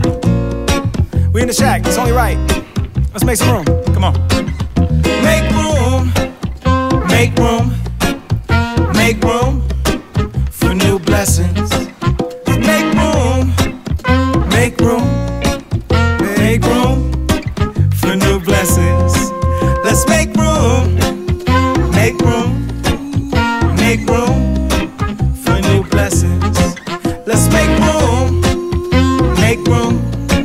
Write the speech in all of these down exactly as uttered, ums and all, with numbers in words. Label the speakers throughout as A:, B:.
A: We in the shack, it's only right. Let's make some room. Come on. Make room, make room, make room for new blessings. Make room, make room, make room for new blessings. Let's make room, make room, make room for new blessings. Let's make room, make room,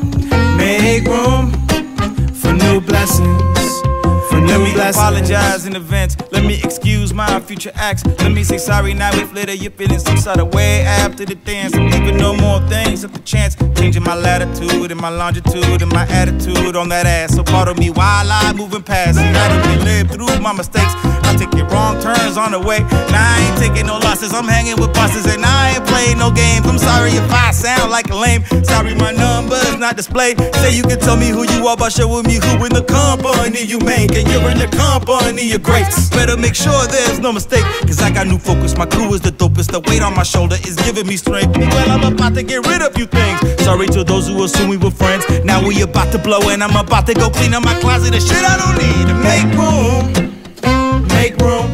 A: make room for new blessings. For new Let me blessings. Apologize in advance. Let me excuse my future acts. Let me say sorry now if later you're feeling some sort of way after the dance. I'm leaving no more things up to chance. Changing my latitude and my longitude and my attitude on that ass. So pardon me while I'm moving past. See how do we live through my mistakes? I take it wrong turns on the way. Now I ain't taking no losses. I'm hanging with bosses and I ain't playing no games. I'm sorry if I sound like a lame. Sorry my number is not displayed. Say you can tell me who you are by showing me who in the company you make. And you're in the company of greats. Better make sure there's no mistake. Cause I got new focus. My crew is the dopest. The weight on my shoulder is giving me strength. Well, I'm about to get rid of few things. Sorry to those who assume we were friends. Now we about to blow and I'm about to go clean up my closet of shit I don't need. To make room, make room,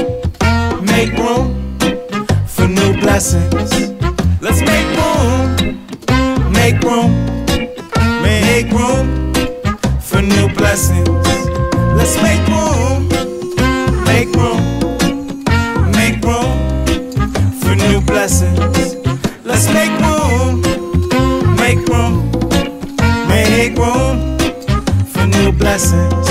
A: make room for new blessings. Let's make room, make room, make room for new blessings. Let's make room, make room, make room for new blessings. Let's make room, make room, make room for new blessings.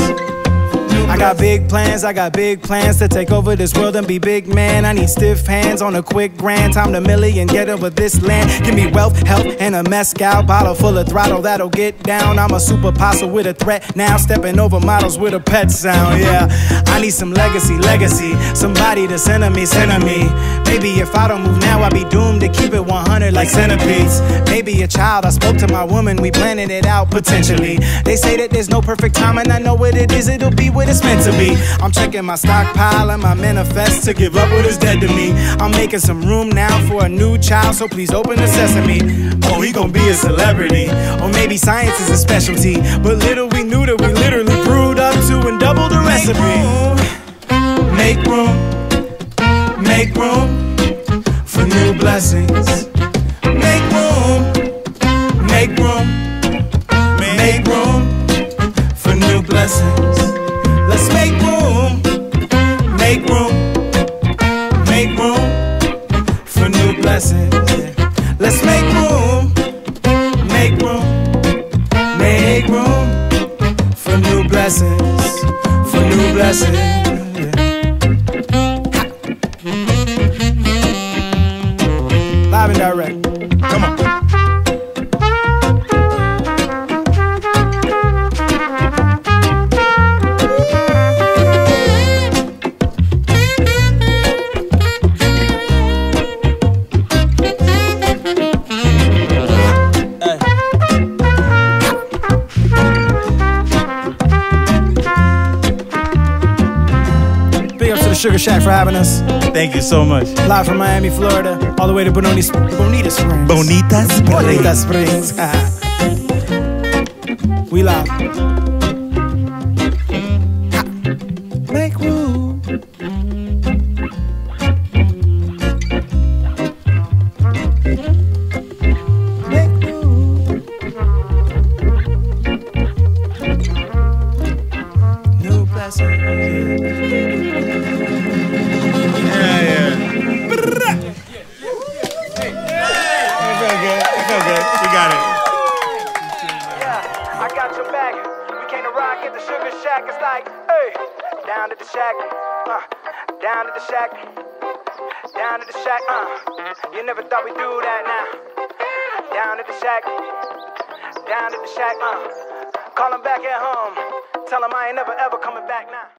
A: I got big plans, I got big plans to take over this world and be big man. I need stiff hands on a quick grand. Time to million, get over this land. Give me wealth, health, and a mezcal bottle full of throttle that'll get down. I'm a super apostle with a threat now, stepping over models with a pet sound. Yeah, I need some legacy, legacy. Somebody to send me, send me. Maybe if I don't move now, I'll be doomed to keep it one hundred like centipedes. Maybe a child, I spoke to my woman, we planning it out potentially. They say that there's no perfect time, and I know what it is, it'll be what it's meant to be. I'm checking my stockpile and my manifest. To give up what is dead to me. I'm making some room now for a new child, so please open the sesame. Oh, he gon' be a celebrity, or maybe science is a specialty. But little we knew that we literally brewed up to and double the recipe. Make room, make room for new blessings. Make room, make room, make room for new blessings. Let's make room, make room, make room for new blessings. Let's make room, make room, make room for new blessings, for new blessings. Live and direct. Come on. Sugar Shack for having us.
B: Thank you so much.
A: Live from Miami, Florida, all the way to Bonita, Bonita Springs.
B: Bonita Springs.
A: Bonita Springs. We live. Make room. Make room. New blessings. It's like, hey, down to the shack, uh, down to the shack, down to the shack, uh, you never thought we'd do that now. Down to the shack, down to the shack, uh, call him back at home, tell him I ain't never ever coming back now.